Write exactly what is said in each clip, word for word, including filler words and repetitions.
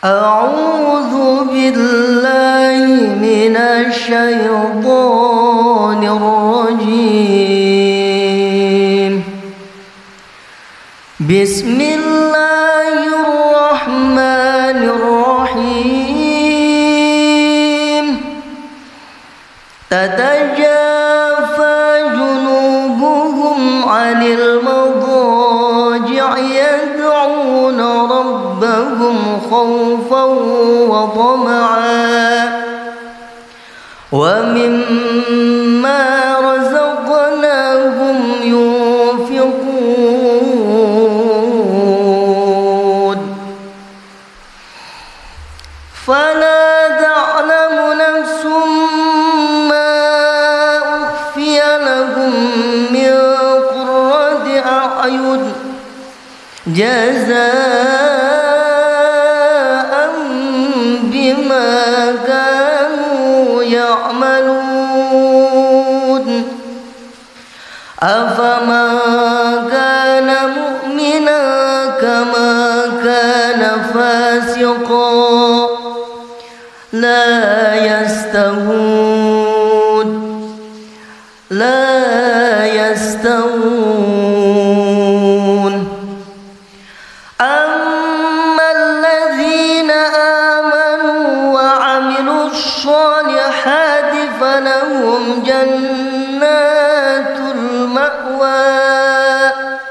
أعوذ بالله من الشيطان الرجيم. بسم الله الرحمن الرحيم. تتجافى جنوبهم عن المضاجع يدعون ربهم خوفا وطمعا ومما رزقناهم ينفقون. فلا تعلم نفس ما أخفي لهم من قرة أعين جزاء بما كانوا يعملون. أفمن كان مؤمنا كما كان فاسقا لا يستوون لا يستوون. أما الذين آمنوا وعملوا الصالحات فلهم جنات المأوى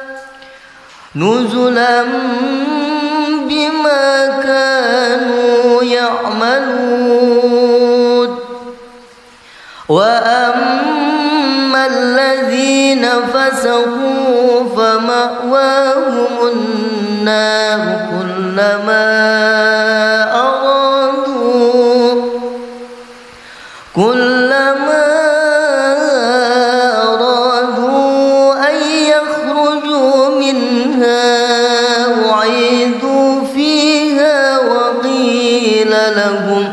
نزلا بما كانوا يعملون. وأما الذين فسقوا فمأواهم النار كلما أرادوا كلما أرادوا أن يخرجوا منها أعيدوا فيها وقيل لهم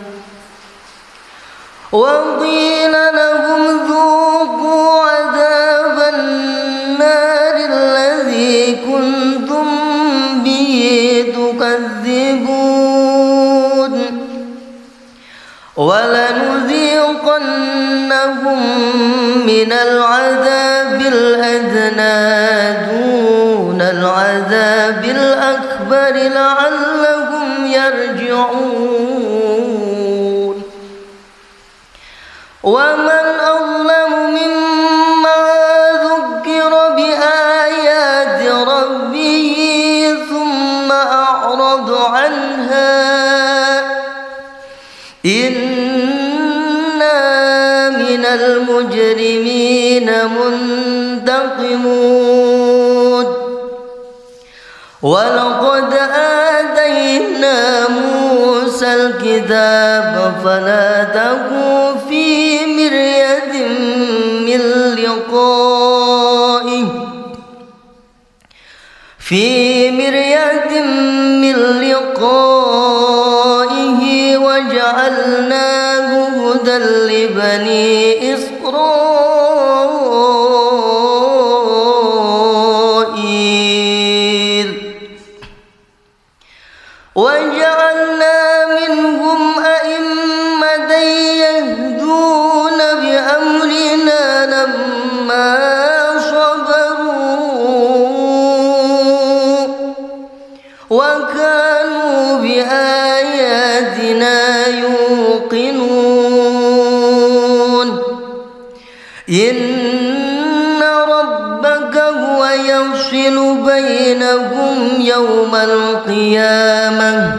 وقيل لهم ذوقوا عذاب النار الذي كنتم به تكذبون. ولنذيقنهم من العذاب الأدنى دون العذاب الأكبر لعلهم يرجعون. ومن أظلم ممن ذكر بآيات ربه ثم أعرض عنها إنا من المجرمين منتقمون. ولقد آتينا موسى الكتاب فلا تكن في مرية من لقائه في مرية من لقائه وجعلناه هدى لبني إسرائيل. وجعلنا منهم أئمة يهدون بأمرنا لما صبروا وكانوا بآياتنا يوقنون. إن ربك هو يفصل بينهم يوم القيامة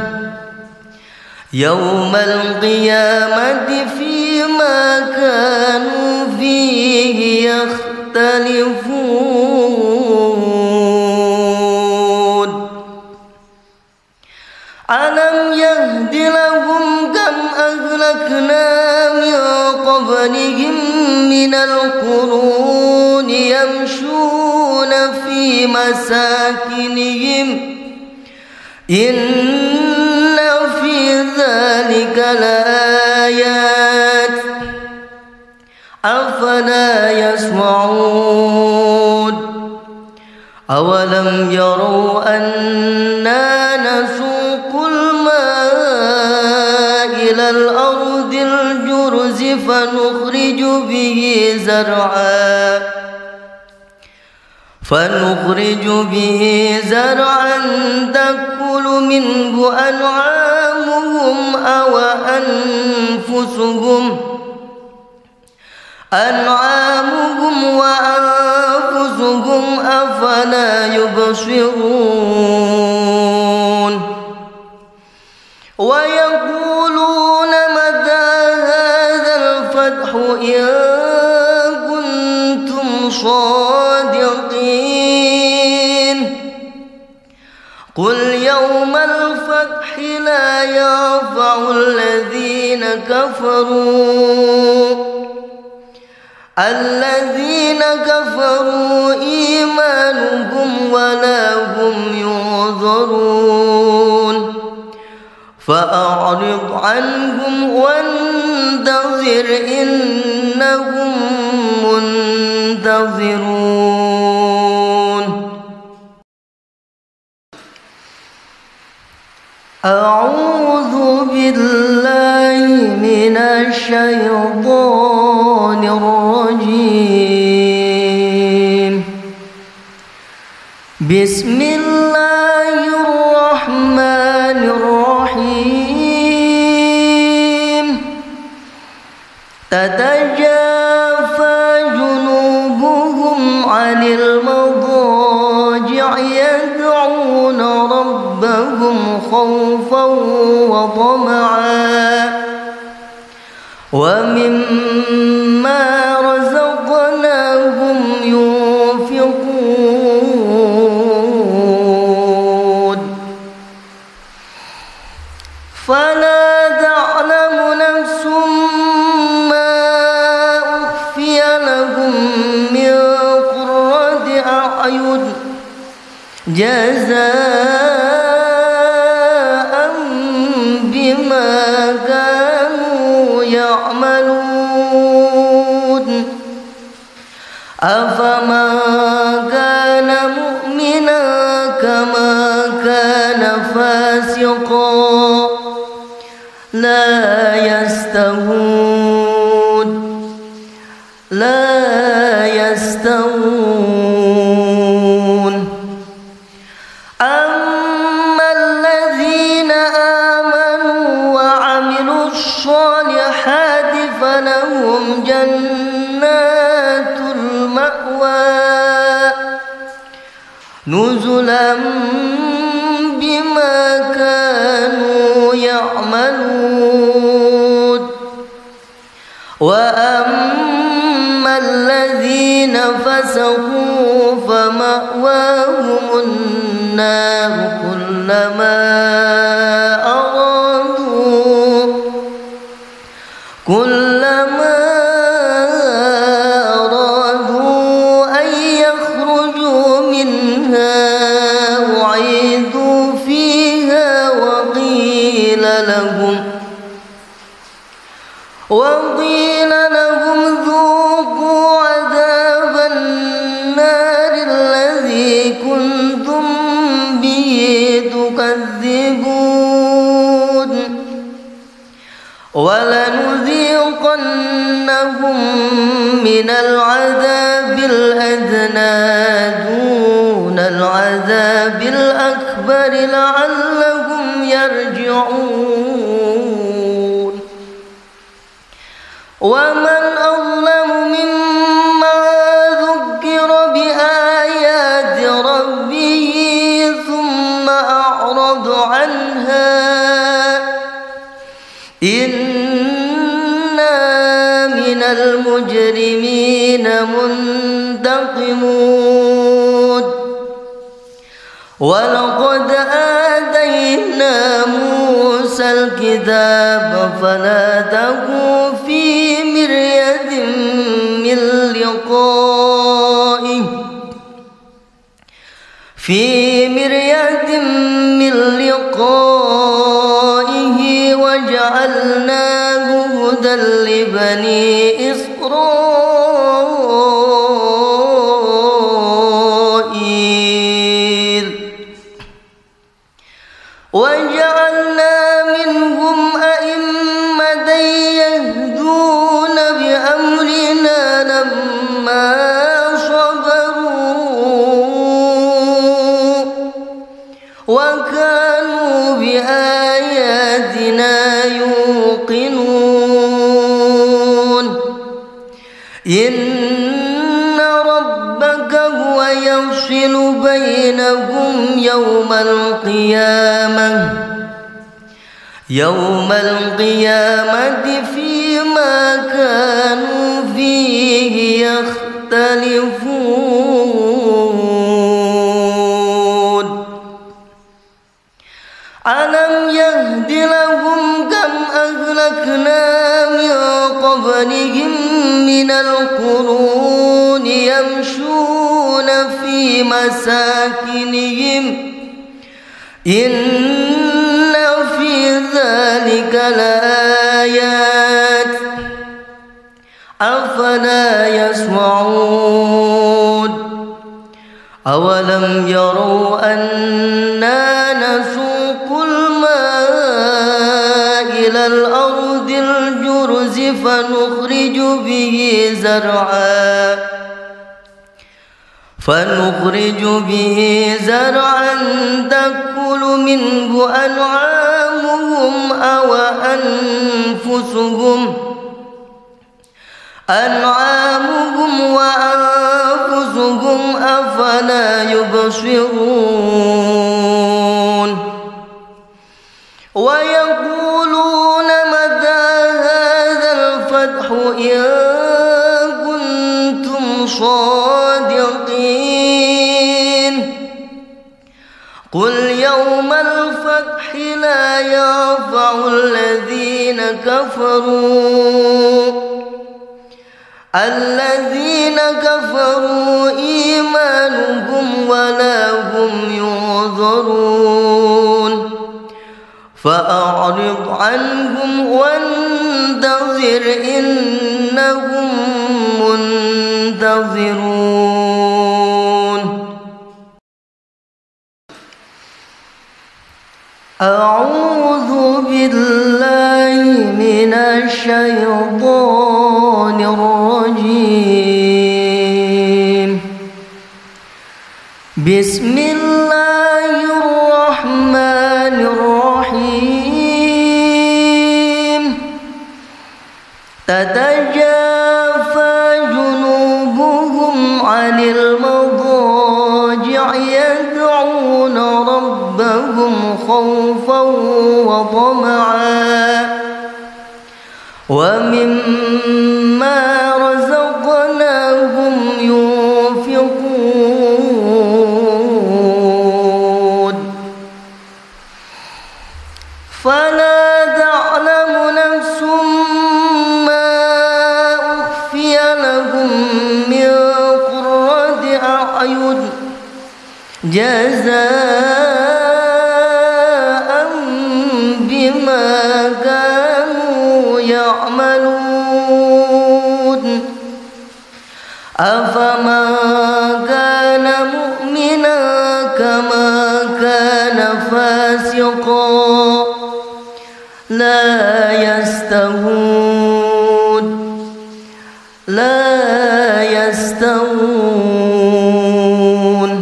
يوم القيامة فيما كانوا فيه يختلفون. ألم يهد لهم كم أهلكنا من قبلهم من القرون يمشون في مساكنهم إن في ذلك لآيات أفلا يسمعون. أولم يروا أنا نسوق الماء الأرض الجرز فنخرج به زرعا فنخرج به زرعا تأكل منه أنعامهم أو أنفسهم أنعامهم وأنفسهم أفلا يبصرون ويقولون متى هذا الفتح إن كنتم صادقين قل يوم الفتح لا ينفع الذين كفروا الذين كفروا إيمانهم ولا هم ينظرون فأعرض عنهم وانتظر إنهم منتظرون. أعوذ بالله من الشيطان الرجيم. بسم الله الرحمن الرحيم. تتجافى جنوبهم عن المضاجع يدعون ربهم خوفا وطمعا ومما رزقناهم ينفقون فلا تعلم نفس ما أخفي لهم من قرة أعين جزاء بما كانوا يعملون أفمن كان مؤمنا كما كان فاسقا لا يستوون لا يستوون أما الذين آمنوا وعملوا الصالحات فلهم جنات المأوى نزلا بما كانوا يعملون وأما الذين فسقوا فمأواهم النار كلما أرادوا كلما أرادوا أن يخرجوا منها أعيدوا فيها وقيل لهم وقيل لهم ذوقوا عذاب النار الذي كنتم به تكذبون ولنذيقنهم من العذاب الأدنى دون العذاب الأكبر لعلهم يرجعون ومن أظلم ممن ذكر بآيات ربه ثم أعرض عنها إنا من المجرمين منتقمون ولقد آتينا موسى الكتاب فلا تكن في مرية من لقائه في مرية من لقائه وجعلناه هدى لبني إسرائيل وجعلنا منهم أئمة يفصل بينهم يوم القيامة يوم القيامة فيما كانوا فيه يختلفون ألم يهد لهم كم أهلكنا من قبلهم من القرون يمشون في مساكنهم إن في ذلك لآيات أفلا يسمعون أولم يروا أنا نسوق الماء إلى الأرض الجرز فنخرج به زرعا فنخرج به زرعا تأكل منه أنعامهم أو أنفسهم أنعامهم وأنفسهم أفلا يبصرون ويقولون متى هذا الفتح إن كنتم صادقين قل يوم الفتح لا ينفع الذين كفروا الذين كفروا إيمانهم ولا هم ينظرون فأعرض عنهم وانتظر إنهم منتظرون أعوذ بالله من الشيطان الرجيم بسم الله الرحمن الرحيم تتجافى جنوبهم عن المضاجع يدعون ربهم خوفا وطمعا ومما رزقناهم ينفقون فلا تعلم نفس ما أخفي لهم من قرة أعين جزاء بما كانوا يعملون أفمن كان مؤمنا كما كان فاسقا لا يستوون لا يستوون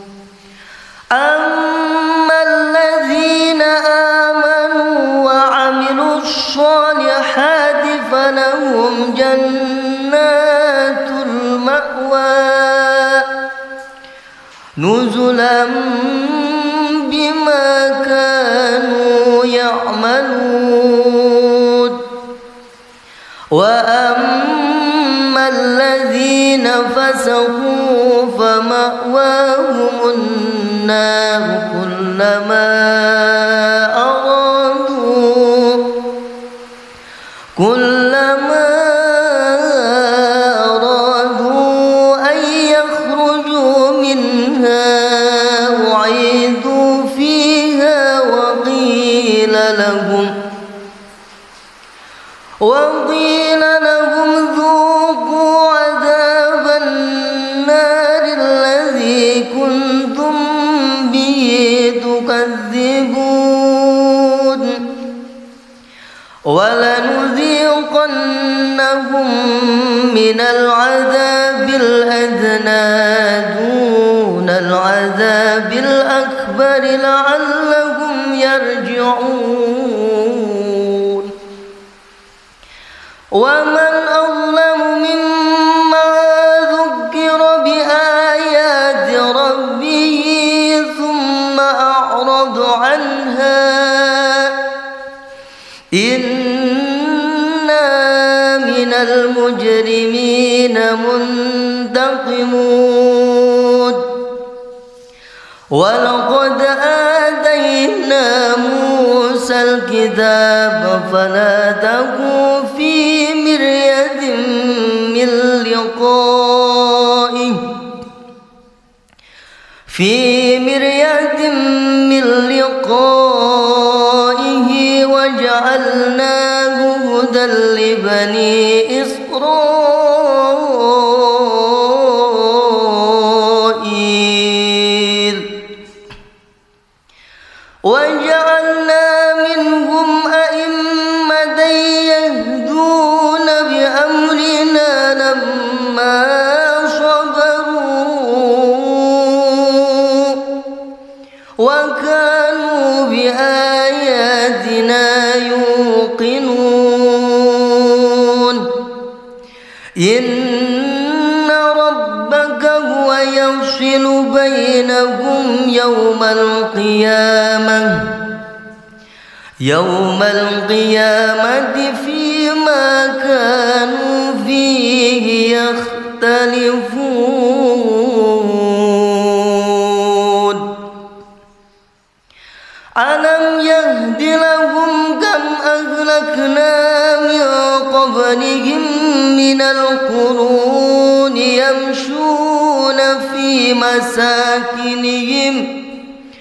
أما الذين آمنوا وعملوا الصالحات فلهم جنات المأوى نزلا بما كانوا يعملون وأما الذين فسقوا فمأواهم النار كلما أرادوا كلما أرادوا أن يخرجوا منها أعيدوا فيها وقيل لهم وقيل لهم ذوقوا عذاب النار الذي كنتم به تكذبون ولنذيقنهم من العذاب الأدنى دون العذاب الأكبر لعلهم يرجعون ومن أظلم ممن ذكر بآيات ربه المجرمين منتقمون ولقد آتينا موسى الكتاب فلا تكن في مرية من لقائه في مرية من لقائه وجعلناه هدى لبني إسرائيل وجعلنا منهم أئمة يهدون بأمرنا لما صبروا وكانوا بآياتنا يوقنون إن ربك هو يفصل بينهم يوم القيامة يوم القيامة فيما كانوا فيه يختلفون ألم يهد لهم كم أهلكنا من قبلهم من القرون يمشون في مساكنهم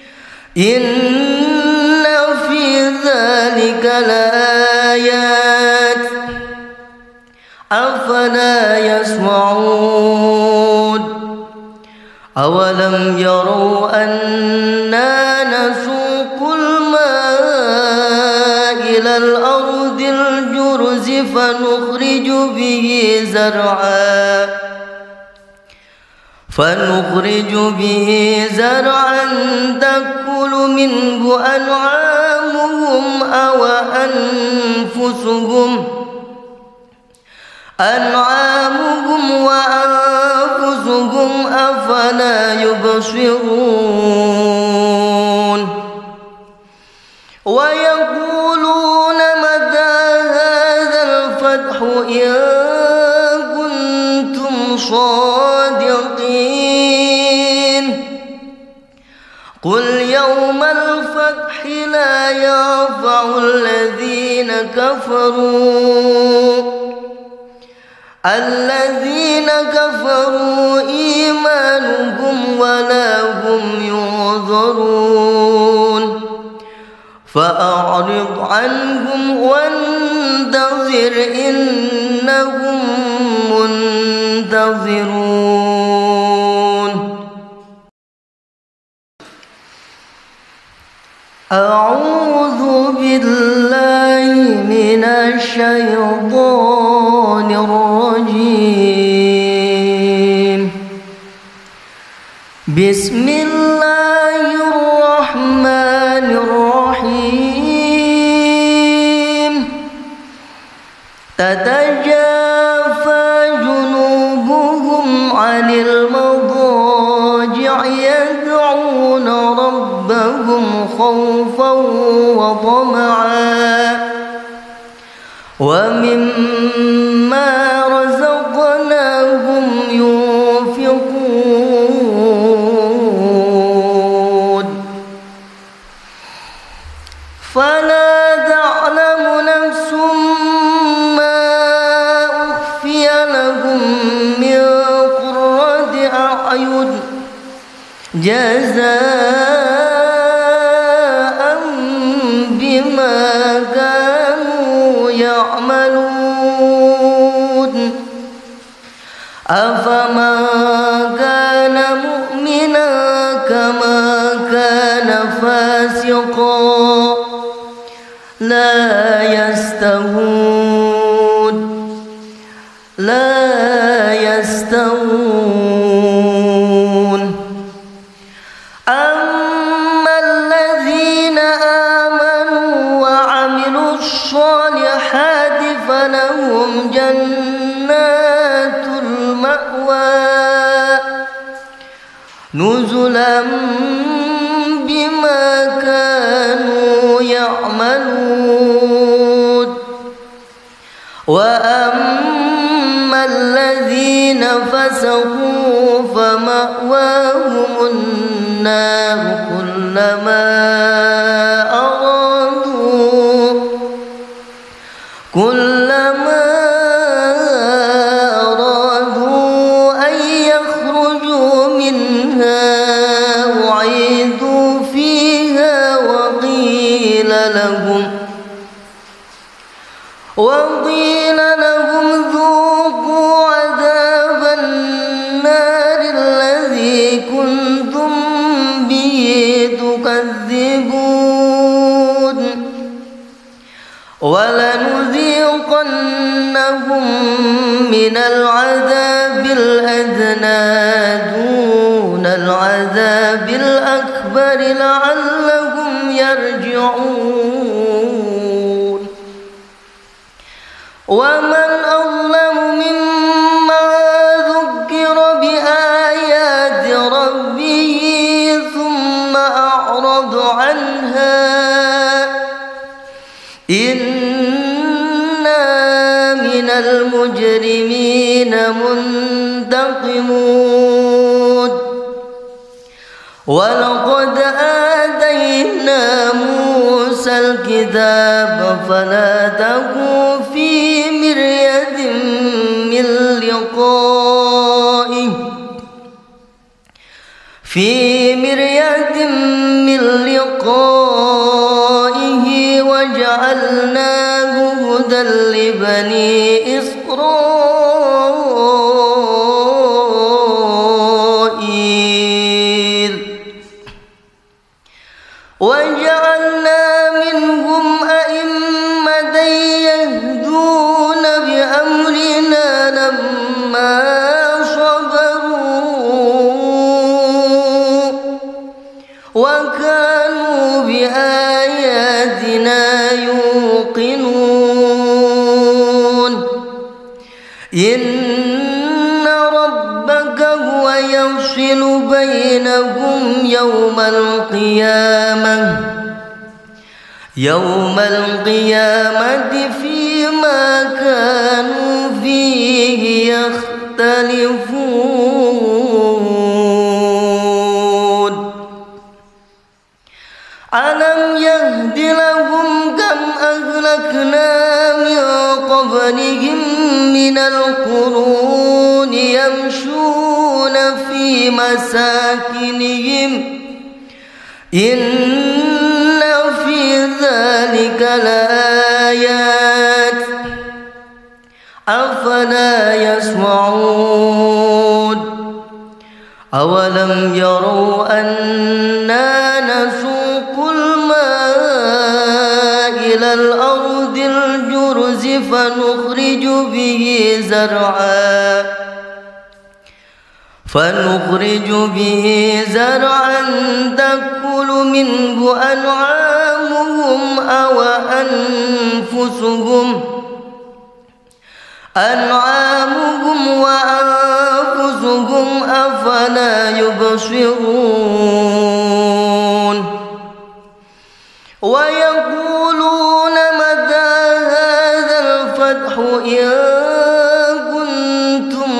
إن في ذلك لآيات أفلا يسمعون أولم يروا أنا نسوق الماء إلى الأرض الجرز فنخرج به زرعا فنخرج به زرعا تأكل منه أنعامهم أو أنفسهم أنعامهم وأنفسهم أفلا يبصرون ويقولون متى هذا الفتح إن كنتم صادقين قل يوم الفتح لا ينفع الذين كفروا الذين كفروا إيمانهم ولا هم ينظرون فأعرض عنهم وانتظر إنهم منتظرون. أعوذ بالله من الشيطان الرجيم. بسم الله الرحمن الرحيم. تتجافى جنوبهم عن المضاجع يدعون ربهم خوفا وطمعا ومما رزقناهم ينفقون فلا تعلم نفس ما أخفي لهم من قرة أعين جزاء بما كانوا يعملون أفمن كان مؤمنا كما كان فاسقا لا يستوون لا يستوون أما الذين آمنوا وعملوا الصالحات فلهم جنات المأوى نزلا بما كانوا يعملون وأما فسقوا فمأواهم النار كلما أرادوا كلما أرادوا أن يخرجوا منها أعيدوا فيها وقيل لهم وقيل لهم ذوقوا عذاب النار الذي كنتم به تكذبون ولنذيقنهم من العذاب الأدنى دون العذاب الأكبر لعلهم يرجعون ومن أظلم ممن ذكر بآيات ربه ثم أعرض عنها إنا من المجرمين منتقمون ولقد آتينا موسى الكتاب فلا تكن في مرية من لقائه في مرية من لقائه وجعلناه هدى لبني إسرائيل وجعلنا منهم أئمة يهدون بأمرنا لما صبروا وكانوا بآياتنا يوقنون إن ربك هو يفصل بينهم يوم القيامة يوم القيامة فيما كانوا فيه يختلفون ألم يهد لهم كم أهلكنا من قبلهم من القرون يمشون في مساكنهم إن في ذلك لآيات أفلا يسمعون أولم يروا أنا نسوق الماء إلى الأرض الجرز فنخرج به زرعا فنخرج به زرعا تأكل منه أنعامهم أو أنفسهم أنعامهم وأنفسهم أفلا يبصرون ويقولون متى هذا الفتح إن كنتم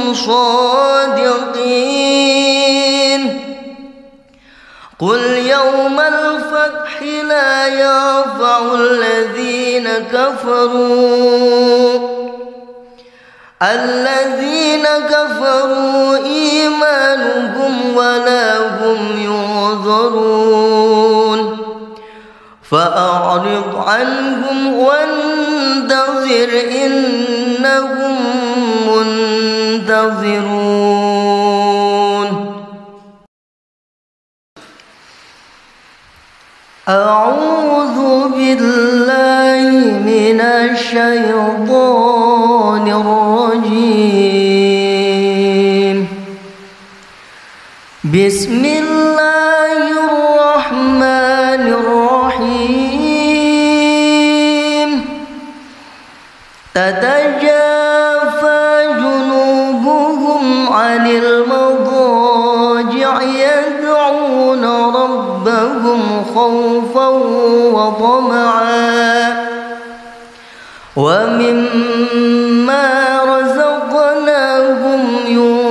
صادقين قل يوم الفتح لا ينفع الذين كفروا الذين كفروا إيمانهم ولا هم ينظرون فأعرض عنهم وانتظر إنهم منتظرون أعوذ بالله من الشيطان الرجيم بسم الله الرحمن الرحيم تتجافى جنوبهم عن المضاجع يدعون ربهم خوفا وطمعا ومما رزقناهم ينفقون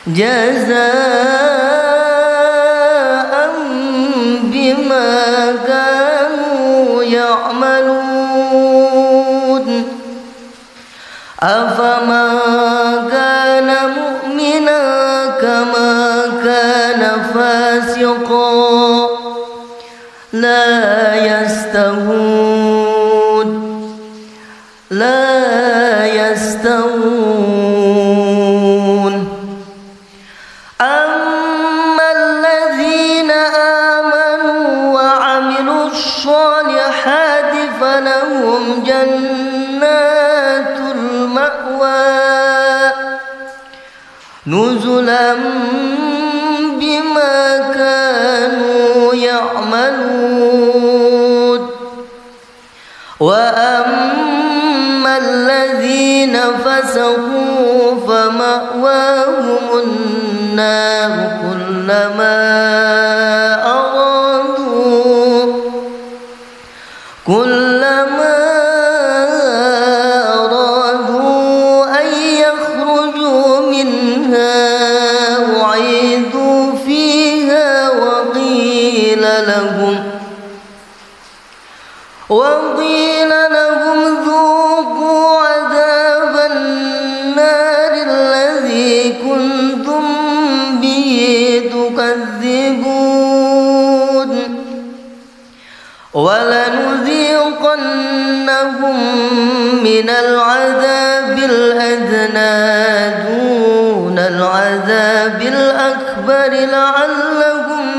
جزاء بما كانوا يعملون أفمن كان مؤمنا كما كان فاسقا لا يستوون لا يستوون أما الذين آمنوا وعملوا الصالحات فلهم جنات المأوى نزلا بما كانوا يعملون وأما الذين فسقوا فمأواهم النار كلما أرادوا كلما أرادوا أن يخرجوا منها أعيدوا فيها وقيل لهم وقيل لهم ذوقوا عذاب النار الذي كنتم به تكذبون ولنذيقنهم من العذاب الأدنى دون العذاب الأكبر لعلهم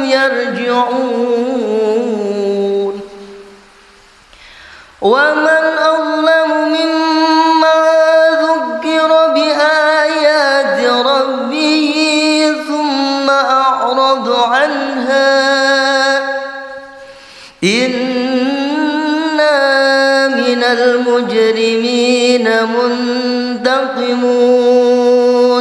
يرجعون ومن أظلم ممن ذكر بآيات ربه ثم أعرض عنها إنا من المجرمين منتقمون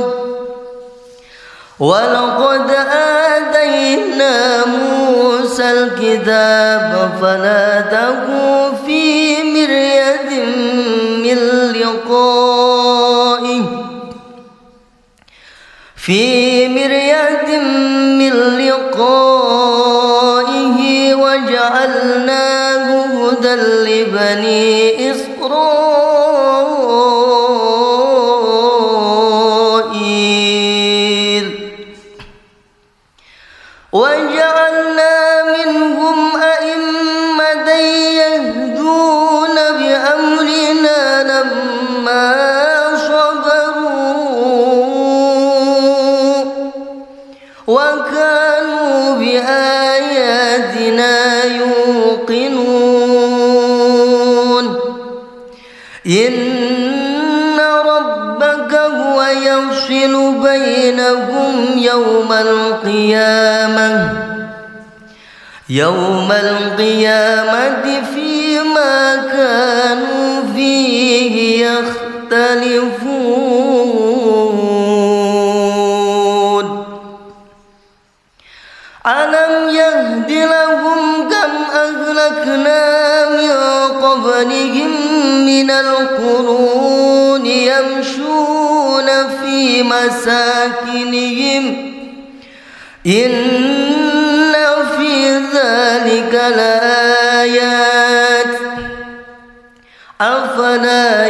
ولقد آتينا موسى الكتاب فلا تكن في مرية من لقائه في مرية من لقائه وجعلناه هدى لبني إسرائيل وجعلنا منهم أئمة يهدون بأمرنا لما صبروا وكانوا بآياتنا يوقنون إن ربك هو يفصل بينهم يوم القيامة يوم القيامة فيما كانوا فيه يختلفون ألم يهد لهم كم أهلكنا من قبلهم من القرون يمشون في مساكنهم إن في ذلك لآيات أفلا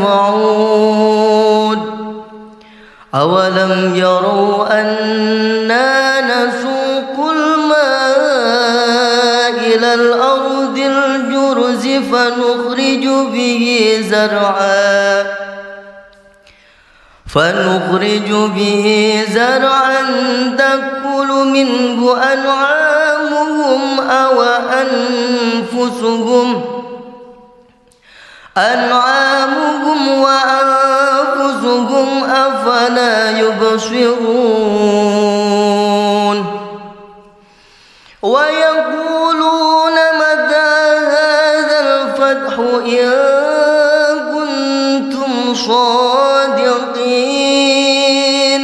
يسمعون أولم يروا أنا نسوق الماء إلى الأرض الجرز فنخرج به زرعا فنخرج به زرعا تأكل منه أنعامهم أو أنفسهم أنعامهم وأنفسهم أفلا يبصرون ويقولون متى هذا الفتح إن كنتم صادقين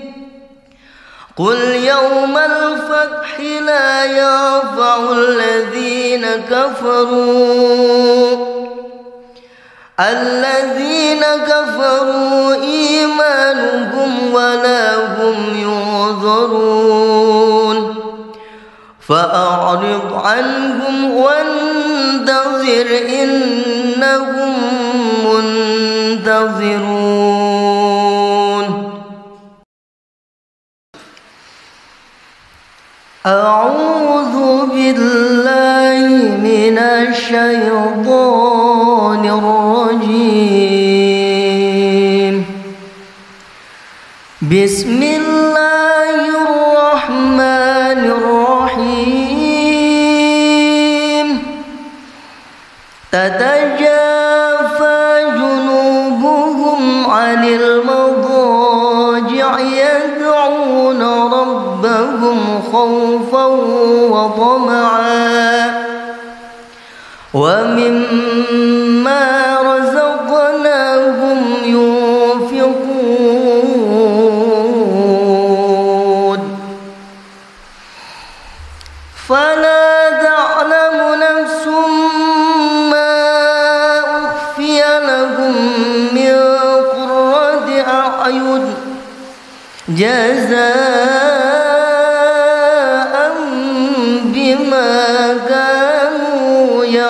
قل يوم الفتح لا ينفع الذين كفروا الذين كفروا إيمانهم ولا هم يحضرون فأعرض عنهم وانتظر إنهم منتظرون. أعوذ بالله من الشيطان الرجيم. بسم الله الرحمن الرحيم. تتجافى جنوبهم عن المضاجع يدعون ربهم خوفا وطمعا ومما رزقناهم ينفقون. فلا تعلم نفس ما أخفي لهم من قرة أعين جزاء بما كانوا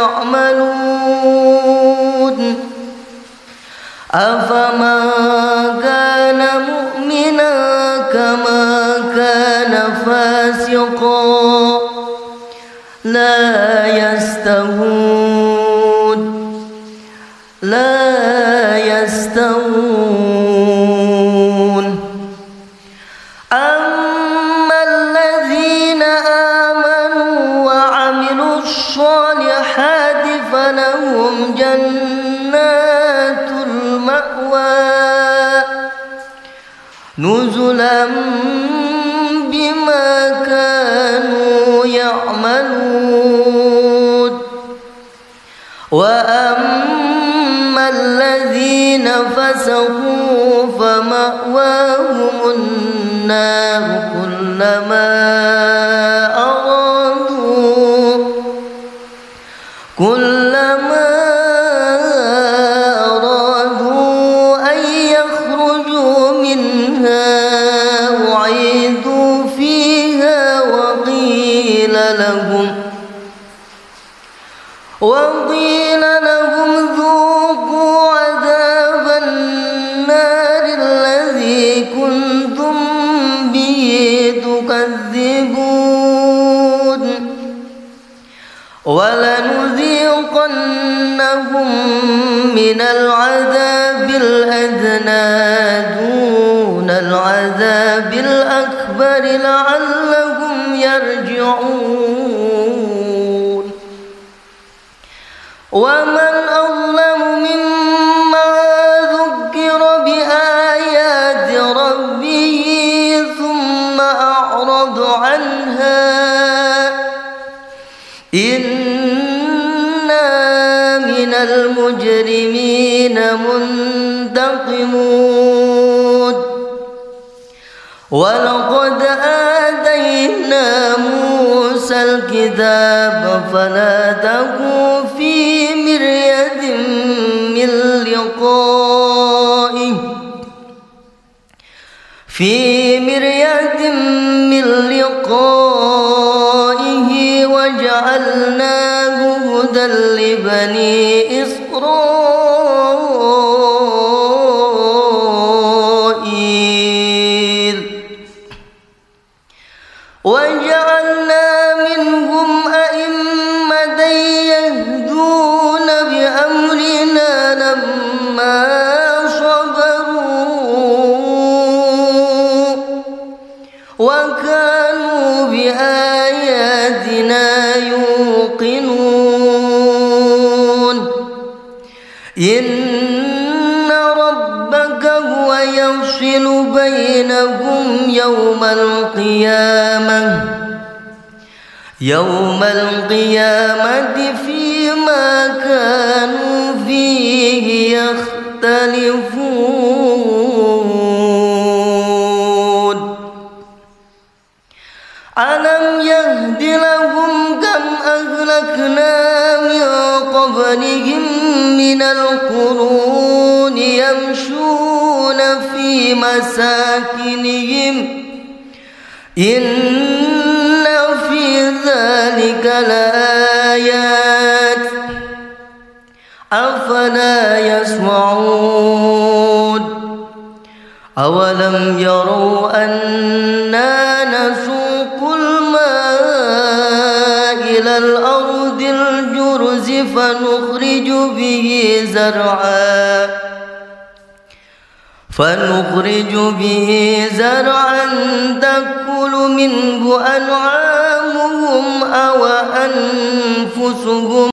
يعملون. أفمن كان مؤمنا كما كان فاسقا لا يستوون لا يستوون. أما الذين آمنوا وعملوا الصالحات فلهم جنات المأوى نزلا بما كانوا يعملون. وأما الذين فسقوا فمأواهم النار كلما أرادوا كلما أرادوا أن يخرجوا منها أعيدوا فيها وقيل لهم وقيل لهم ذوقوا عذاب النار الذي كنتم به تكذبون. ولنذيقنهم من العذاب الأدنى دون العذاب الأكبر لعلهم يرجعون. ومن أظلم ممن ذكر بآيات ربه ثم أعرض عنها إنا من المجرمين منتقمون. ولقد آتينا موسى الكتاب فلا تكن في مرية من لقائه في مرية من لقائه وجعلناه هدى لبني إسرائيل. وجعلنا منهم أئمة يهدون بأمرنا لما صبروا وكانوا بآياتنا يوقنون. إن ربك هو يفصل بينهم يوم القيامة يوم القيامة فيما كانوا فيه يختلفون. ألم يهد لهم كم أهلكنا من قبلهم من القرون يمشون في مساكنهم إن في ذلك لآيات أفلا يسمعون أولم يروا أنا نسوق الماء إلى الأرض الجرز فنخرج به زرعا فنخرج به زرعا تأكل منه أنعامهم أو أنفسهم